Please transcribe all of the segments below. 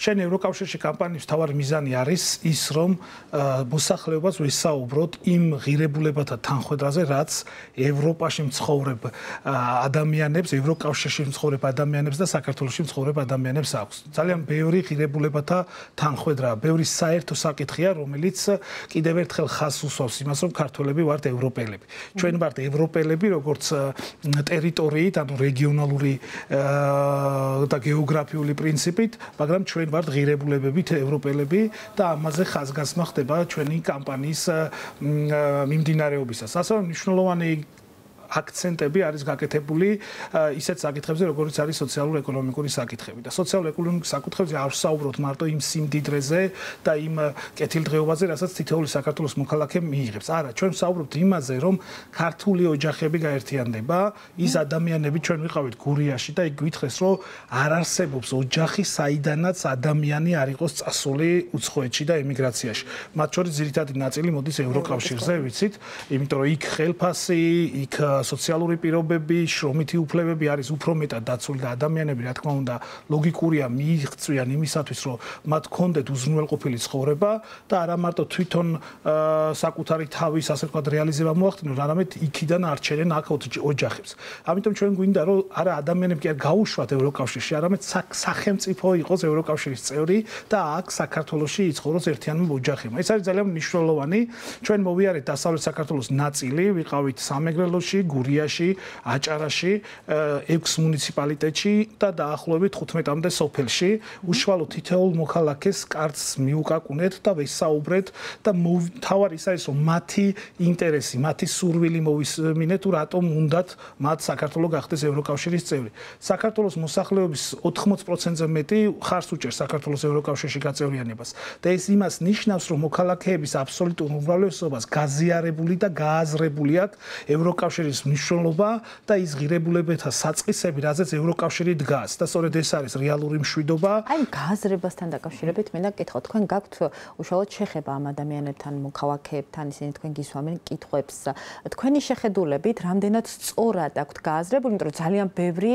შენ ევროკავშირში კამპანიის მთავარი მიზანი არის ის, რომ მოსახლეობას ვესაუბროთ იმ ღირებულებათა თანხმედრაზე, რაც ევროპაში მცხოვრებ ადამიანებს, ევროკავშირში მცხოვრებ ადამიანებს და საქართველოში მცხოვრებ ადამიანებს აქვს. ძალიან ბევრი ღირებულებათა თანხმედრაა, ბევრი საერთო საკითხია, რომელიც კიდევ ერთხელ ხაზს უსვამს იმას, რომ ქართველები ვართ ევროპელები. ჩვენ ვართ ევროპელები, როგორც ტერიტორიით, ანუ რეგიონალური და გეოგრაფიული პრინციპით, მაგრამ ჩვენ ვართ ღირებულებებით ევროპელები და ამაზე ხაზგასმა ხდება ჩვენი კამპანიის მიმდინარეობისას. ასევე მნიშვნელოვანი აქცენტები არის გაკეთებული ისეთ საკითხებზე, როგორც არის სოციალურ-ეკონომიკური საკითხები. და სოციალურ-ეკონომიკურ საკითხებზე არ ვსაუბრობთ მარტო იმ სიმდიდრეზე და იმ კეთილდღეობაზე, რასაც თითოეული საქართველოს მოქალაქე მიიღებს. არა, ჩვენ ვსაუბრობთ იმაზე, რომ ქართული ოჯახები გაერთიანდება, ის ადამიანები ჩვენ ვიყავით გურიაში და იქ გვითხრეს, რომ არ არსებობს ოჯახი, საიდანაც ადამიანი არ იყოს წასული უცხოეთში და ემიგრაციაში. მათ შორის ძირითადი ნაწილი მოდის ევროკავშირზე, ვიცით, იმიტომ რომ იქ ხელფასი, იქ სოციალური პირობები, შრომითი უფლებები არის უფრო მეტად დაცული და ადამიანები, რა თქმა უნდა, ლოგიკურია მიიღწვიან იმისათვის, რომ მათ ჰქონდეთ უზრუნველყოფილი ცხოვრება და არა მარტო თვითონ საკუთარი თავის, ასე ვთქვათ, რეალიზება მოახდინონ, არამედ იქიდან არჩენენ აქ ოჯახებს. ამიტომ ჩვენ გვინდა, რომ არა ადამიანები კი არ გაუშვათ ევროკავშირში, არამედ სახელმწიფო იყოს ევროკავშირის წევრი და აქ საქართველოში იცხოვროს ერთიანი ოჯახებმა. ეს არის ძალიან მნიშვნელოვანი. ჩვენ მოვიარეთ დასავლეთ საქართველოს ნაწილი, ვიყავით სამეგრელოში, გურიაში, აჭარაში, 6 მუნიციპალიტეტში და დაახლოებით 15-მდე სოფელში. უშუალოდ თითოეულ მოქალაქეს კარდს მიუკაკუნეთ და ვესაუბრეთ და თავარი ის არის, რომ მათი ინტერესი, მათი სურვილი მოვისმინეთ, თუ რატომ უნდათ მათ საქართველოს გახდეს ევროკავშირის წევრი. საქართველოს მოსახლეობის 80%-ზე მეტი ხარს უჭერს საქართველოს ევროკავშირში გაწევრიანებას. და ეს იმას ნიშნავს, რომ მოქალაქეების აბსოლუტურ უმრავლესობას გაზიარებული და გააზრებული აქვს ევროკავშირის მნიშვნელობა და ის ღირებულებათა საწყისები, რაზეც ევროკავშირი დგას და სწორედ ეს არის რეალური მშვიდობა. აი, გააზრებასთან დაკავშირებით მინდა გითხო, თქვენ გაქვთ უშუალოდ შეხება ამ ადამიანებთან, მოქალაქეებთან, ისინი თქვენ გისვამენ კითხვებს. თქვენი შეხედულებით, რამდენად სწორად აქვთ გააზრებული, იმიტომ რომ ძალიან ბევრი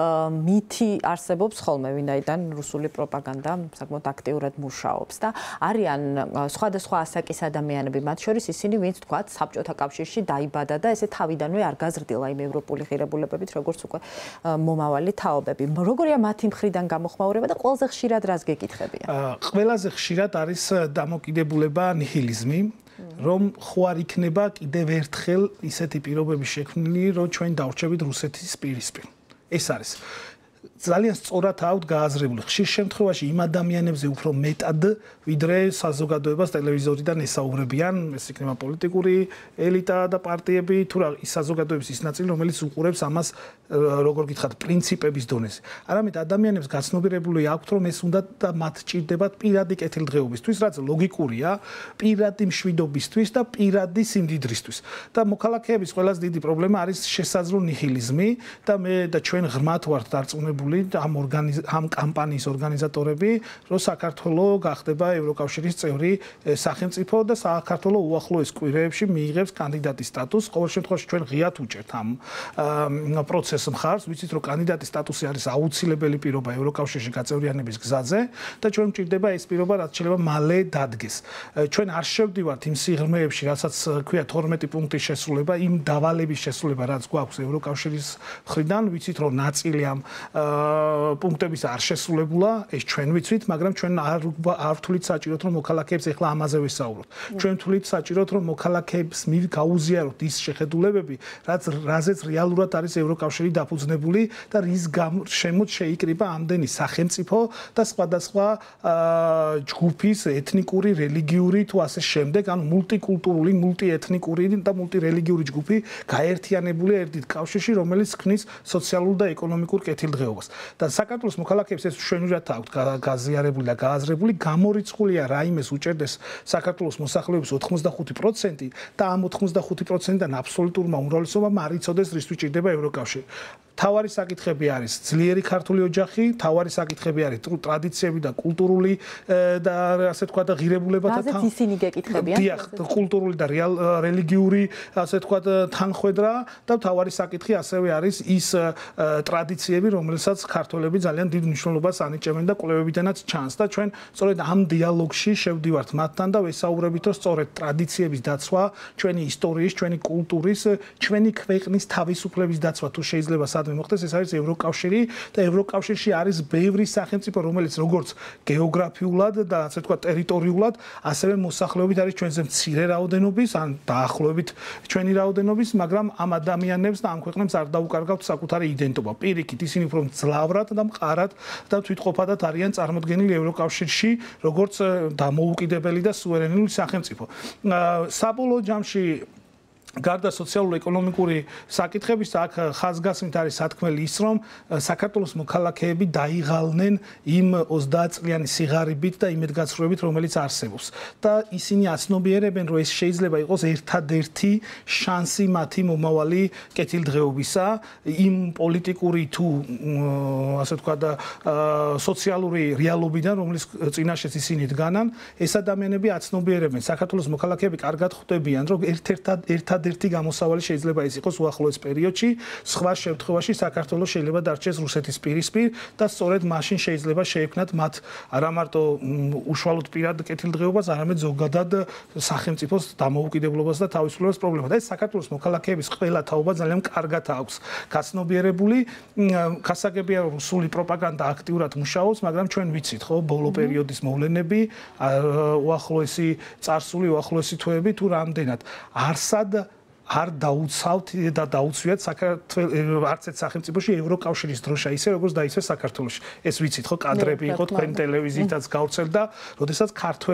მითი არსებობს ხოლმე, ვინაიდან რუსული პროპაგანდა საკმაოდ აქტიურად მუშაობს და არიან სხვადასხვა ასაკის ადამიანები, მათ შორის ისინი, ვინც თქვათ, საბჭოთა კავშირში დაიბადა და ესე თავიდანვე არ გაზრდილა იმ ევროპული ღირებულებებით, როგორც უკვე მომავალი თაობები. როგორია მათი მხრიდან გამოხმაურება და ყველაზე ხშირად რას გეკითხებიან? ყველაზე ხშირად არის დამოკიდებულება ნიჰილიზმი, რომ ხო არ იქნება კიდევ ერთხელ ისეთი პირობები შექმნილი, რომ ჩვენ დავრჩებით რუსეთის პირისპირ. ეს არის ძალიან სწორად აქვთ გააზრებული. ხშირ შემთხვევაში იმ ადამიანებზე უფრო მეტად, ვიდრე საზოგადოებას ტელევიზორიდან ესაუბრებიან, ეს იქნება პოლიტიკური ელიტა და პარტიები, თუ რა ის საზოგადოების ის ნაწილი, რომელიც უყურებს ამას, როგორ გითხრათ, პრინციპების დონეზე. არამედ ადამიანებს გაცნობიერებული აქვთ, რომ ეს უნდა და მათ ჭირდებათ პირადი კეთილდღეობისთვის, რაც ლოგიკურია, პირადი მშვიდობისთვის და პირადი სიმდიდრისთვის. და მოქალაქეების ყველაზე დიდი პრობლემა არის შესაძლო ნიჰილიზმი და მე და ჩვენ ღრმად ვართ დარწმუნებული ამ კამპანიის ორგანიზატორები, რომ საქართველოს გახდება ევროკავშირის წევრი სახელმწიფო და საქართველოს უახლოეს კვირეებში მიიღებს კანდიდატის სტატუსს. ყოველ შემთხვევაში ჩვენ ღიად უჭერთ ამ პროცესს მხარს, ვიცით რომ კანდიდატის სტატუსი არის აუცილებელი პირობა ევროკავშირში გაწევრიანების გზაზე და ჩვენ მჭირდება ეს პირობა რაც შეიძლება მალე დადგეს. ჩვენ არ შევდივართ იმ სიღრმეებში, რასაც ქვია 12 პუნქტის შესრულება, იმ დავალების შესრულება, რაც გვაქვს ევროკავშირის მხრიდან, ვიცით რომ ნაწილი ამ პუნქტების არ შესრულებულა, ეს ჩვენ ვიცით, მაგრამ ჩვენ არ ვთვლით საჭიროდ რომ მოქალაქეებს ეხლა ამაზე ვესაუბროთ. ჩვენ ვთვლით საჭიროდ რომ მოქალაქეებს გაუზიაროთ ის შეხედულებები, რაზეც რეალურად არის ევროკავშირი დაფუძნებული და რის შემოც შეიკრიბა ამდენი სახელმწიფო და სხვადასხვა ჯგუფის ეთნიკური, რელიგიური თუ ასე შემდეგ, ანუ მულტიკულტურული, მულტიეთნიკური და მულტირელიგიური ჯგუფი გაერთიანებული ერთით კავშირში, რომელიც ქმნის სოციალურ და ეკონომიკურ კეთილდღეობას. და საქართველოს მოქალაქეებს ეს მშვენივრად აქვთ გაზიარებული და გააზრებული, გამორიცხულია რაიმეს უჭერდეს საქართველოს მოსახლეობის 85% და ამ 85%-დან აბსოლუტურმა უმრავლესობამ არ იცოდეს რისთვის ჭირდება ევროკავშირი. თავარი საკითხები არის ძლიერი ქართული ოჯახი, თავარი საკითხები არის ტრადიციები და კულტურული და ასე თქვა და ღირებულებათა თან. რაზეც ისინი გეკითხებიან? დიახ, კულტურული და რელიგიური ასე თქვა თანხwebdra და თავარი საკითხი ასევე არის ის ტრადიციები, რომელსაც ქართველები ძალიან დიდ მნიშვნელობას ანიჭებენ და კვლევებიდანაც ჩანს და ჩვენ სწორედ ამ დიალოგში შევდივართ მათთან და ვესაუბრებით, რომ სწორედ ტრადიციების დაცვა, ჩვენი ისტორიის, ჩვენი კულტურის, ჩვენი ქვეყნის თავისუფლების დაცვა თუ შეიძლება სადმე მოხდეს, ეს არის ევროკავშირი და ევროკავშირში არის ბევრი სახელმწიფო, რომელიც როგორც გეოგრაფიულად და ასე თქვა ტერიტორიულად, ასევე მოსახლეობით არის ჩვენზე მცირე რაოდენობის, ან დაახლოებით ჩვენი რაოდენობის, მაგრამ ამ ადამიანებს და ამ ქვეყნებს არ დაუკარგავთ საკუთარი იდენტობა. პირიქით, ისინი უფრო ძლავრად და მყარად და თვითყოფადად არიან წარმოდგენილი ევროკავშირში, როგორც დამოუკიდებელი და სუვერენული სახელმწიფო. საბოლოო ჯამში გარდა სოციალურ-ეკონომიკური საკითხების, აქ ხაზგასმით არის სათქმელი ის, რომ საქართველოს მოქალაქეები დაიღალნენ იმ 30 წლიანი სიღარიბით და იმედგაცრუებით, რომელიც არსებობს. და ისინი აცნობიერებენ, რომ ეს შეიძლება იყოს ერთადერთი შანსი მათი მომავალი კეთილდღეობისა, იმ პოლიტიკური თუ ასე თქვა და სოციალური რეალობიდან, რომლის წინაშეც ისინი დგანან, ეს ადამიანები აცნობიერებენ, საქართველოს მოქალაქეები კარგად ხვდებიან, რომ ერთადერთი გამოსავალი შეიძლება ის იყოს უახლოეს პერიოდში, სხვა შემთხვევაში საქართველოს შეიძლება დარჩეს რუსეთის პირისპირ და სწორედ მაშინ შეიძლება შეექმნათ მათ არა მარტო უშუალოდ პირად კეთილდღეობას, არამედ ზოგადად სახელმწიფოს დამოუკიდებლობას და თავისუფლებას პრობლემა. და ეს საქართველოს მოქალაქეების ყველა თაობა ძალიან კარგად აქვს გაცნობიერებული. გასაგებია, რომ რუსული პროპაგანდა აქტიურად მუშაობს, მაგრამ ჩვენ ვიცით, ხო, ბოლო პერიოდის მოვლენები, უახლოესი წარსული, უახლოესი თვეები თუ რამდენად არსად არ დაუცავთ და დაუცვიათ საქართველოს არც ერთ სახელმწიფოში ევროკავშირის დროშა ისე როგორც დაიცვა საქართველოში. ეს ვიცით ხო, კადრები იყო თქვენ ტელევიზიითაც გავრცელდა, როდესაც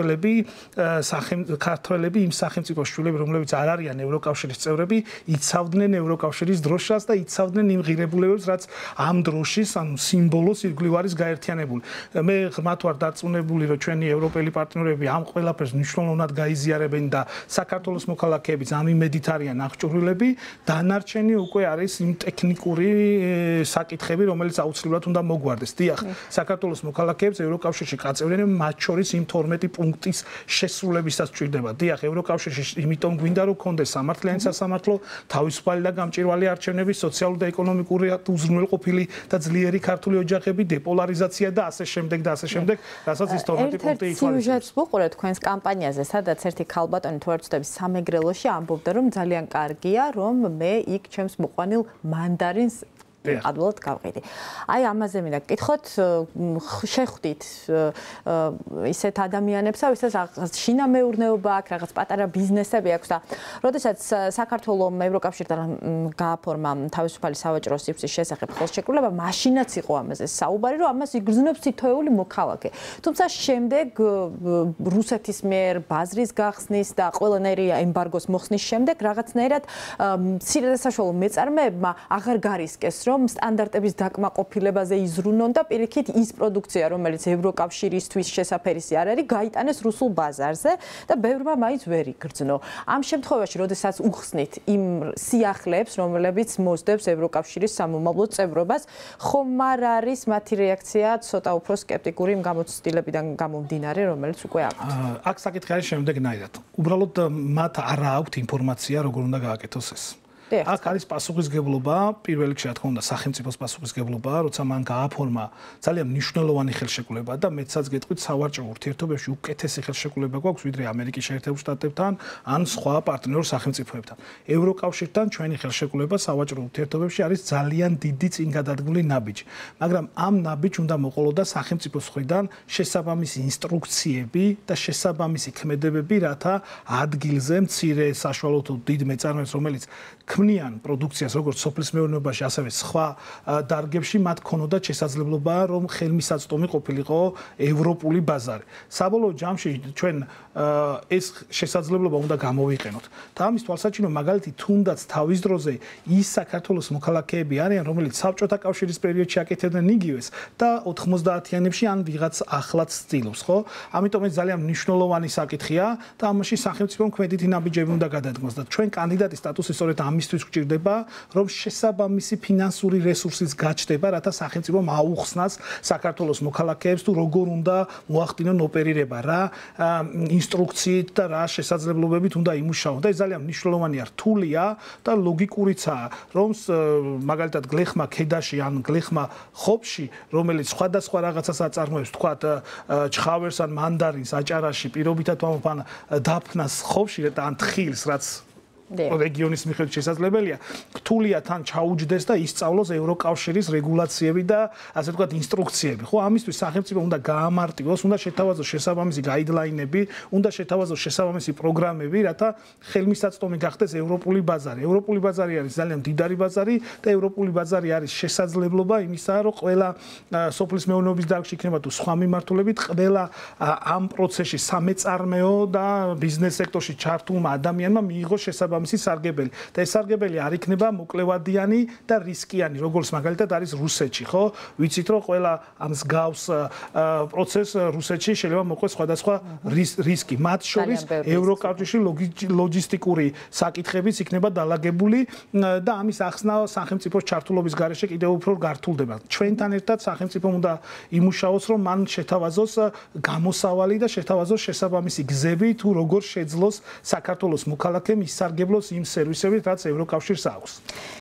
ქართველები იმ სახელმწიფოს შვილები, რომლებიც არ არიან ევროკავშირის წევრები, იცავდნენ ევროკავშირის დროშას და იცავდნენ იმ ღირებულებებს, რაც ამ დროშის, ანუ სიმბოლოს ირგვლივ არის გაერთიანებული. მე ღრმად ვარ დარწმუნებული, რომ ჩვენი ევროპელი პარტნიორები ამ ყველაფერს მნიშვნელოვნად გაიზიარებენ და საქართველოს მოქალაქეებიც ამ იმედით არიან აღჭურვილები, დანარჩენი უკვე არის იმ ტექნიკური საკითხები, რომელიც აუცილებლად უნდა მოგვარდეს. დიახ, საქართველოს მოქალაქეებს ევროკავშირში გაწევრიანება, მათ შორის იმ 12 პუნქტის შესრულებისაც ჭირდება. დიახ, ევროკავშირში იმიტომ გვინდა რომ კონდეს სამართლიანი სასამართლო, თავისუფალი და გამჭვირვალე არჩევნები, სოციალური და ეკონომიკური უზრუნველყოფილი და ძლიერი ქართული ოჯახები, დეპოლარიზაცია და ასე შემდეგ და ასე შემდეგ, რასაც ის 12 პუნქტი ითვალისწინებს. სიუჟეტს ვუყურეთ თქვენს კამპანიაზე, სადაც ერთი ქალბატონი თუ არ ვცდები სამეგრელოში ამბობდა, რომ ძალიან კარგია, რომ მე იქ ჩემს მოყვანილ მანდარინს ადვილად გავყიდი. აი ამაზე მინდა გკითხოთ, შეხვდით ისეთ ადამიანებს, ვისაც შინამეურნეობა აქვს, რაღაც პატარა ბიზნესები აქვს და როდესაც საქართველოს ევროკავშირთან გააფორმა თავისუფალი სავაჭრო სივრცის შესახებ ხელშეკრულება, მაშინაც იყო ამაზე საუბარი, რომ ამას იგრძნობს თითოეული მოქალაქე. თუმცა შემდეგ რუსეთის მიერ ბაზრის გახსნის და ყველანაირი ემბარგოს მოხსნის შემდეგ რაღაცნაირად მცირე და საშუალო მეწარმეებმა აღარ გარისკეს, რომ სტანდარტების დაკმაყოფილებაზე იზრუნონ და პირიქით ის პროდუქცია, რომელიც ევროკავშირისთვის შესაფერისი არ არის, გაიტანეს რუსულ ბაზარზე და ბევრმა მაინც ვერ იგრძნო. ამ შემთხვევაში, როდესაც უხსნით იმ სიახლეებს, რომლებიც მოსდევს ევროკავშირის სამომავლო წევრობას, ხომ არ არის მათი რეაქცია ცოტა უფრო სკეპტიკური იმ გამოცდილებიდან გამომდინარე, რომელიც უკვე აქვთ? აქ საკითხი არის შემდეგნაირად. უბრალოდ მათ არ აქვთ ინფორმაცია, როგორ უნდა გააკეთოს ეს. აქ არის პასუხისგებლობა, პირველ რიგში რა თქმა უნდა, სახელმწიფოს პასუხისგებლობა, როცა მან გააფორმა ძალიან მნიშვნელოვანი ხელშეკრულება და მეცაც გეტყვით, სავაჭრო ურთიერთობებში უკეთესი ხელშეკრულება გვაქვს, ვიდრე ამერიკის შეერთებულ შტატებთან ან სხვა პარტნიორ სახელმწიფოებთან. ევროკავშირთან ჩვენი ხელშეკრულება სავაჭრო ურთიერთობებში არის ძალიან დიდი წინგადადგმული ნაბიჯი, მაგრამ ამ ნაბიჯს უნდა მოყოლოდა სახელმწიფოს მხრიდან შესაბამისი ინსტრუქციები და შესაბამისი ქმედებები, რათა ადგილზე მცირე საშუალო თუ დიდ მეწარმეებს, რომელიც ქმნიან პროდუქციას როგორც სოფლის მეურნეობაში, ასევე სხვა დარგებში, მათ ქონოდა შესაძლებლობა, რომ ხელმისაწვდომი ყოფილიყო ევროპული ბაზარი. საბოლოო ჯამში ჩვენ ეს შესაძლებლობა უნდა გამოვიყენოთ. და ამის თვალსაჩინო მაგალითი თუნდაც თავის დროზე ის საქართველოს მოქალაქეები არიან, რომელიც საბჭოთა კავშირის პერიოდში აკეთებდნენ იგივეს და 90-იანებში ან ვიღაც ახლაც ცდილობს, ხო? ამიტომ ეს ძალიან მნიშვნელოვანი საკითხია და ამაში სახელმწიფომ ქმედითი ნაბიჯები უნდა გადადგმოს და ჩვენ კანდიდატის სტატუსი სწორედ ამის ამისთვის გვჭირდება, რომ შესაბამისი ფინანსური რესურსის გაჩნდება, რათა სახელმწიფომ აუხსნას საქართველოს მოქალაქეებს თუ როგორ უნდა მოახდინონ ოპერირება, რა ინსტრუქციით და რა შესაძლებლობებით უნდა იმუშაონ. და ეს ძალიან მნიშვნელოვანია, რთულია და ლოგიკურიცაა, რომ მაგალითად გლეხმა ქედაში ან გლეხმა ხობში, რომელიც სხვადასხვა რაღაცას აწარმოებს, თქვათ ჩხავერს ან მანდარინს აჭარაში პირობითად ვამბობ დაფნას ხობში და ან თხილს, რაც რეგიონის მიხედვით შესაძლებელია, რთულია თან ჩაუჯდეს და ისწავლოს ევროკავშირის რეგულაციები და ასე ვთქვათ ინსტრუქციები. ხო, ამისთვის სახელმწიფო უნდა გაამარტივოს, უნდა შეთავაზოს შესაბამისი გაიდლაინები, უნდა შეთავაზოს შესაბამისი პროგრამები, რათა ხელმისაწვდომი გახდეს ევროპული ბაზარი. ევროპული ბაზარი არის ძალიან მდიდარი ბაზარი და ევროპული ბაზარი არის შესაძლებლობა იმისაა, რომ ყველა სოფლის მეურნეობის დარგში იქნება თუ სხვა მიმართულებით, ყველა ამ პროცესში სამეწარმეო და ბიზნეს სექტორში ჩართულმა ადამიანმა მიიღოს შესაბამისი სარგებელი. და ეს სარგებელი არ იქნება მოკლევადიანი და რისკიანი, როგორც მაგალითად არის რუსეთში, ხო? ვიცით, რომ ყველა ამ მსგავს პროცესს რუსეთში შეიძლება მოყვეს სხვადასხვა რისკი. მათ შორის ევროკავშირში ლოჯისტიკური საკითხებიც იქნება დალაგებული და ამის ახსნა სახელმწიფოს ჩართულობის გარეშე კიდევ უფრო გართულდება. ჩვენთან ერთად სახელმწიფომ უნდა იმუშაოს, რომ მან შეთავაზოს გამოსავალი და შეთავაზოს შესაბამისი გზები თუ როგორ შეძლოს საქართველოს მოქალაქემ ისარგებლოს იმ სერვისებით, რაც ევროკავშირს აქვს.